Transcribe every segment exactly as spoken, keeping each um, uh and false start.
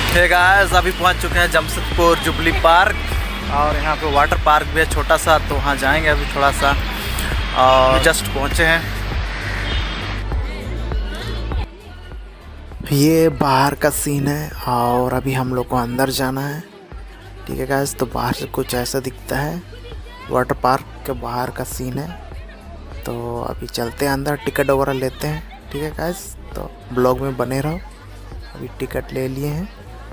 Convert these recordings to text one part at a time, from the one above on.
Hey guys, अभी पहुंच चुके हैं जमशेदपुर जुबली पार्क और यहाँ पे वाटर पार्क भी है छोटा सा, तो वहाँ जाएंगे अभी थोड़ा सा। और जस्ट पहुँचे हैं। ये बाहर का सीन है और अभी हम लोग को अंदर जाना है। ठीक है गाइस, तो बाहर से कुछ ऐसा दिखता है। वाटर पार्क के बाहर का सीन है, तो अभी चलते हैं अंदर, टिकट वगैरह लेते हैं। ठीक है गाइस, तो ब्लॉग में बने रहो। अभी टिकट ले लिए हैं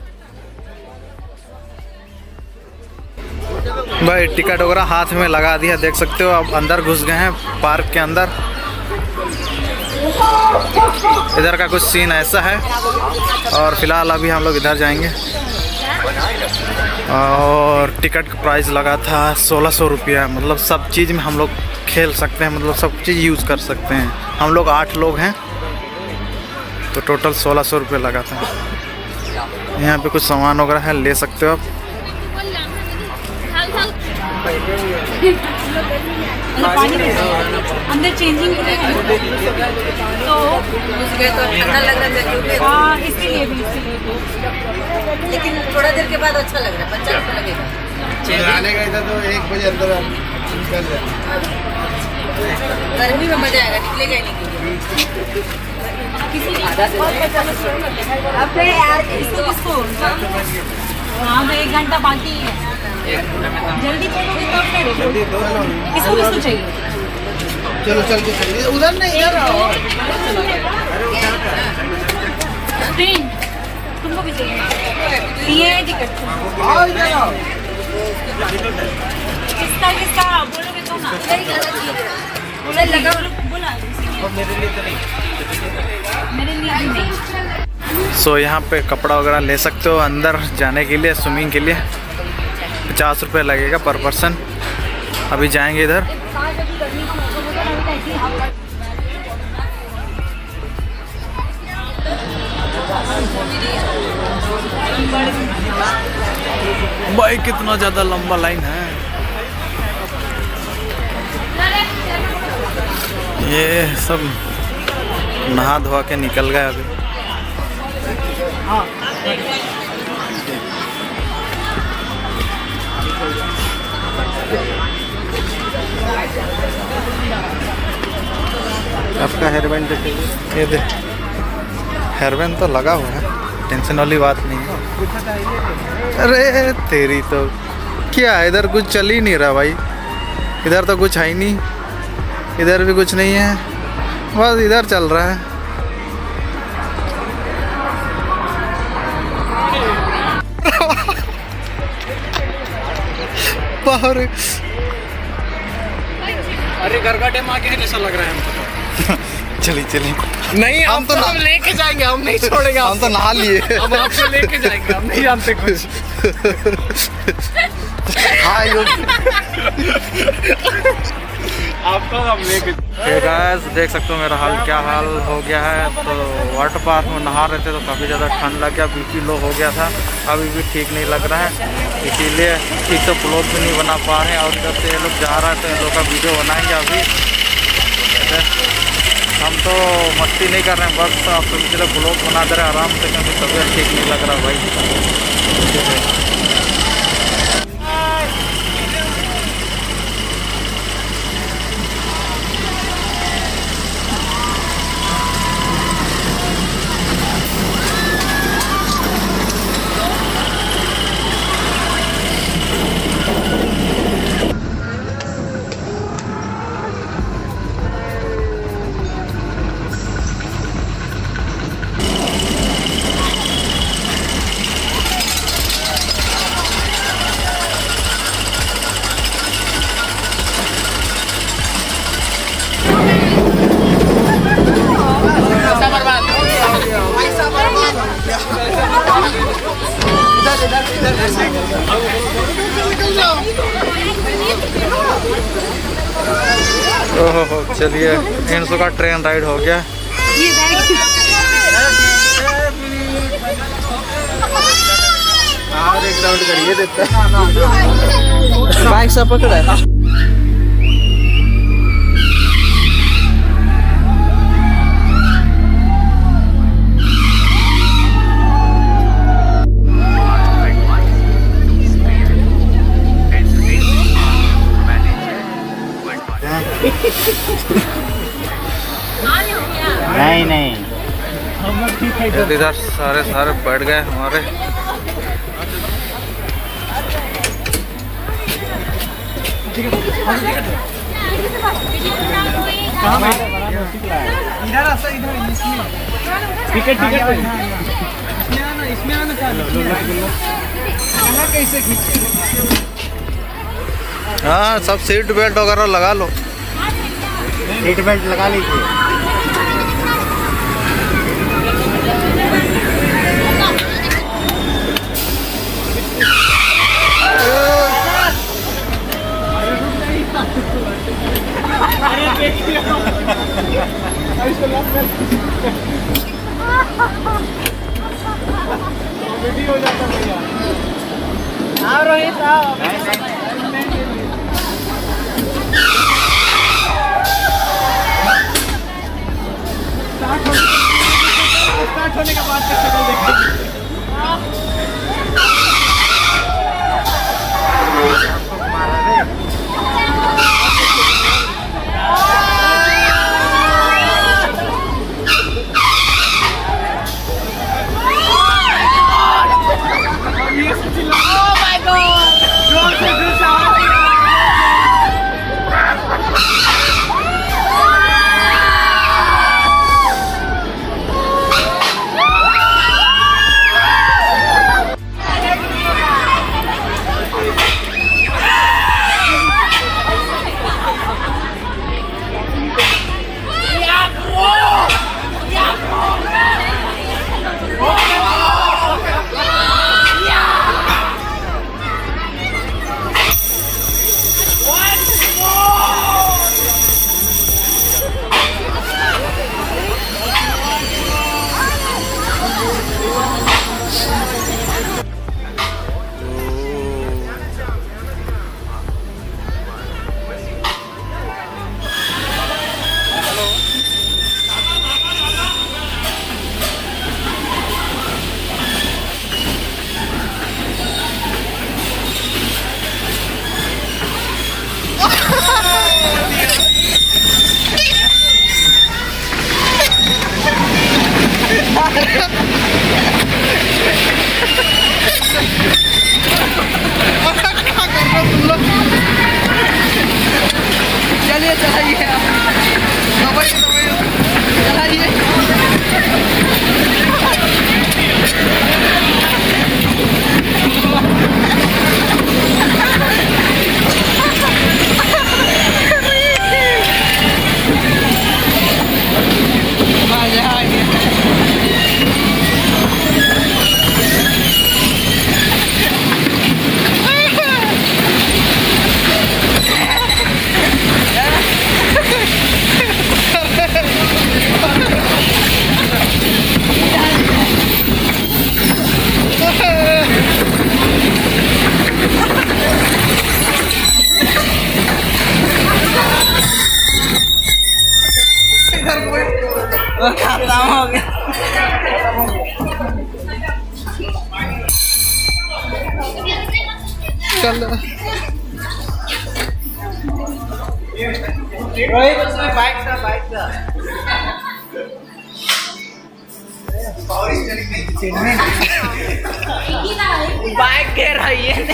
भाई, टिकट वगैरह हाथ में लगा दिया, देख सकते हो। अब अंदर घुस गए हैं पार्क के अंदर। इधर का कुछ सीन ऐसा है और फिलहाल अभी हम लोग इधर जाएंगे। और टिकट का प्राइस लगा था सोलह सौ रुपया। मतलब सब चीज़ में हम लोग खेल सकते हैं, मतलब सब चीज़ यूज़ कर सकते हैं। हम लोग आठ लोग हैं, तो टोटल सोलह सौ रुपये लगा था। यहाँ पे कुछ सामान वगैरह है, ले सकते हो आप। अंदर चेंजिंग तो ठंडा लग रहा है, हाँ इसके लिए भी, लेकिन थोड़ा देर के बाद अच्छा लग रहा है, बच्चा को लगेगा। आने का इधर तो एक बजे अंदर निकल जाए। गर्मी में मजा आएगा, निकलेगा ही नहीं। किसी अबे यार किसको किसको हाँ तो एक घंटा बाकी है, जल्दी किसको किसको चाहिए। चलो चल के चलिए, उधर नहीं इधर आओ। तुमको भी चाहिए ये टिकट? आओ इधर आओ। किसका किसका बोलोगे तो ना, बोला लगा बोला मेरे लिए तो नहीं, मेरे लिए भी नहीं। सो so, यहाँ पे कपड़ा वगैरह ले सकते हो अंदर जाने के लिए, स्विमिंग के लिए। पचास रुपये लगेगा पर पर्सन। अभी जाएंगे इधर। भाई कितना ज़्यादा लंबा लाइन है। ये सब नहा धोआ के निकल गए अभी। आपका हेयरबैंड देखिए, ये देख हेयरबैंड तो लगा हुआ है, टेंशन वाली बात नहीं है। अरे तेरी तो क्या, इधर कुछ चल ही नहीं रहा भाई। इधर तो कुछ है ही नहीं, इधर भी कुछ नहीं है, बस इधर चल रहा है। बाहर अरे गरगाटे माँ के जैसा लग रहा है हमको। चलिए चलिए, नहीं हम, हम तो हम लेके जाएंगे, हम नहीं छोड़ेंगे। हम तो नहा लिए, हम आपको लेके जाएंगे, हम नहीं जानते कुछ। हाय आपको हम लेके। गाइस देख सकते हो मेरा हाल क्या हाल हो गया है। तो वाटर पार्क में नहा रहे थे तो काफ़ी ज़्यादा ठंड लग गया, बीपी लो हो गया था। अभी भी ठीक नहीं लग रहा है, इसीलिए ठीक से ब्लॉग भी नहीं बना पा रहे हैं। और जब से ये लोग जा रहा है तो इन लोग का वीडियो बनाएंगे। अभी हम तो मस्ती नहीं कर रहे हैं, बस आप लोग इसलिए ब्लॉग बना दे रहे हैं आराम से, क्योंकि तबीयत ठीक नहीं लग रहा भाई। ओहो चलिए, इनसो का ट्रेन राइड हो गया। एक राउंड करिए देता बाइक से पकड़ा है। नहीं नहीं इधर सारे सारे बैठ गए हमारे। टिकट टिकट कैसे हाँ सब सीट बेल्ट वगैरह लगा लो। सीट बेल्ट लगा लीजिए। हाँ रोहित आओ। स्टार्ट होने के बाद शक्ल देखा। चलिए चलाइए चलाइए। खत्म हो गया। चल बाइक था बाइक था बाइक कह रही है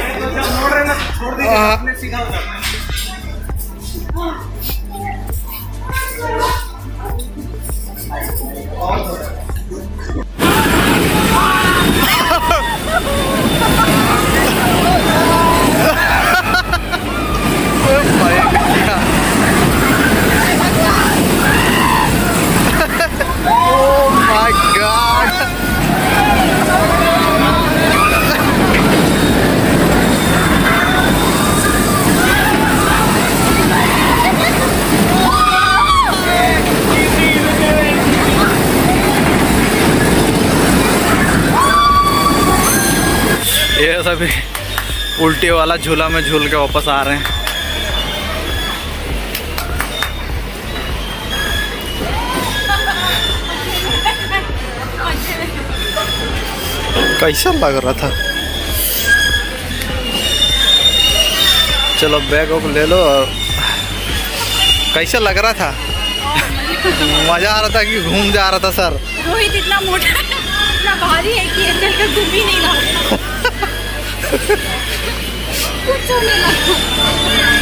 ये सभी उल्टे वाला झूला में झूल के वापस आ रहे हैं। कैसा लग रहा था? चलो बैग वैग ले लो। और कैसा लग रहा था? मजा आ रहा था कि घूम जा रहा था सर। रोहित इतना मोटा है, इतना भारी है कि चल कर घूम ही नहीं रहा। कुछ नहीं लगा।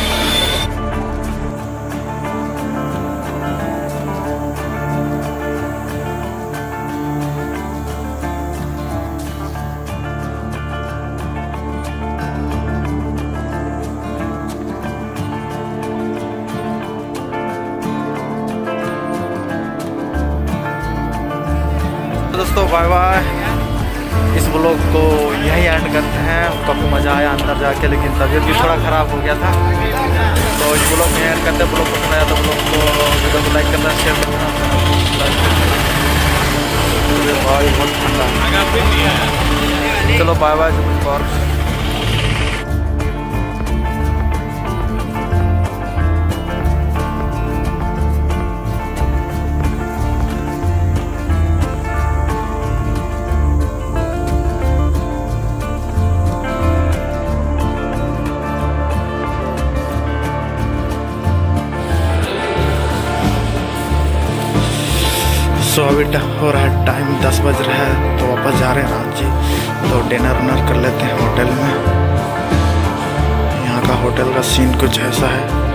दोस्तों बाय बाय। इस ब्लॉग को यही एंड करते हैं। काफ़ी मज़ा आया अंदर जाके, लेकिन तबीयत भी थोड़ा ख़राब हो गया था। तो इस ब्लॉग में एंड करते हैं। ब्लॉग पसंद आया तो ब्लॉग को वीडियो को लाइक करना, शेयर करना। भाई बहुत ठंडा। चलो बाय बाय। कुछ और तो अभी हो रहा है टाइम दस बज रहा है, तो वापस जा रहे हैं रांची। तो डिनर उनर कर लेते हैं होटल में। यहाँ का होटल का सीन कुछ ऐसा है।